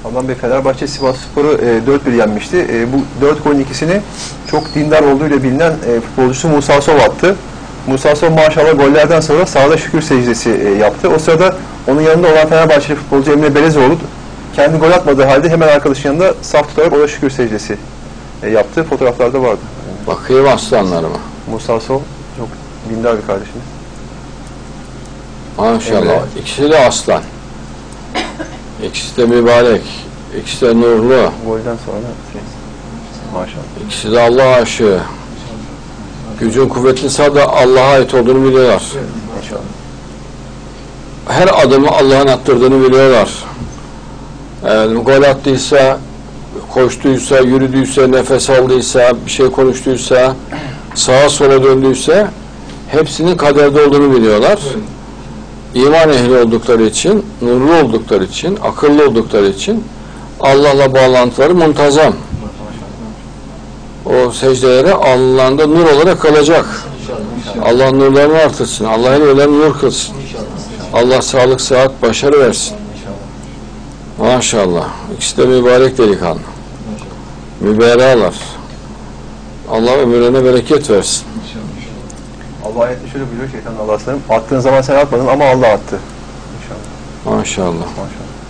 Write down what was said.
Adnan Bey, Fenerbahçe Sivasspor'u 4-1 yenmişti. Bu 4 golün ikisini çok dindar olduğuyla bilinen futbolcusu Musa Sov attı. Musa Sov maşallah gollerden sonra sahada şükür secdesi yaptı. O sırada onun yanında olan Fenerbahçeli futbolcu Emre Belezoğlu kendi gol atmadığı halde hemen arkadaşının yanında saf tutarak ona şükür secdesi yaptı. Fotoğraflarda vardı. Bakayım aslanlarıma. Musa Sov çok dindar bir kardeşimiz. Maşallah. Emre. İkisi de aslan. İkisi de mübarek. İkisi de nurlu. Golden sonra maşallah. İkisi de Allah aşığı. Gücün kuvvetli sadece Allah'a ait olduğunu biliyorlar. İnşallah. Her adımı Allah'ın attırdığını biliyorlar. Gol attıysa, koştuysa, yürüdüyse, nefes aldıysa, bir şey konuştuysa, sağa sola döndüyse hepsinin kaderde olduğunu biliyorlar. İman ehli oldukları için, nurlu oldukları için, akıllı oldukları için Allah'la bağlantıları muntazam. O secdelere Allah'ın da nur olarak kalacak. Allah nurlarını artırsın. Allah ellerini nur kılsın. Allah sağlık, sıhhat, başarı versin. Maşallah. İkisi de mübarek delikanlı. Müberalar. Allah ömrüne bereket versin. Allah ayette şöyle buyuruyor, şeytanın Allah'a sınırım. Attığın zaman sen atmadın ama Allah attı. İnşallah. Maşallah. Maşallah.